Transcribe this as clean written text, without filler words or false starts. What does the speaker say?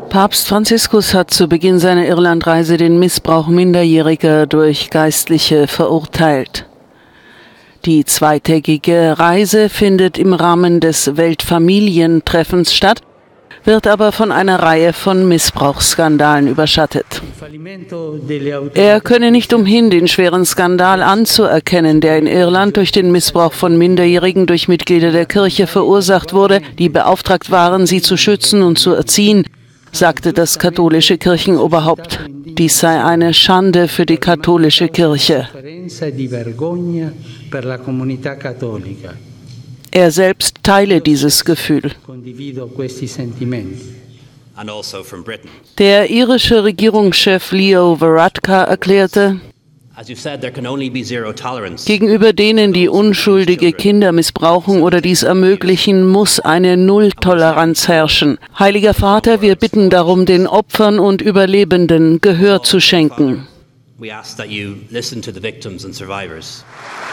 Papst Franziskus hat zu Beginn seiner Irlandreise den Missbrauch Minderjähriger durch Geistliche verurteilt. Die zweitägige Reise findet im Rahmen des Weltfamilientreffens statt, wird aber von einer Reihe von Missbrauchsskandalen überschattet. Er könne nicht umhin, den schweren Skandal anzuerkennen, der in Irland durch den Missbrauch von Minderjährigen durch Mitglieder der Kirche verursacht wurde, die beauftragt waren, sie zu schützen und zu erziehen, sagte das katholische Kirchenoberhaupt. Dies sei eine Schande für die katholische Kirche. Er selbst teile dieses Gefühl. Der irische Regierungschef Leo Varadkar erklärte, gegenüber denen, die unschuldige Kinder missbrauchen oder dies ermöglichen, muss eine Nulltoleranz herrschen. Heiliger Vater, wir bitten darum, den Opfern und Überlebenden Gehör zu schenken. We ask that you listen to the victims and survivors.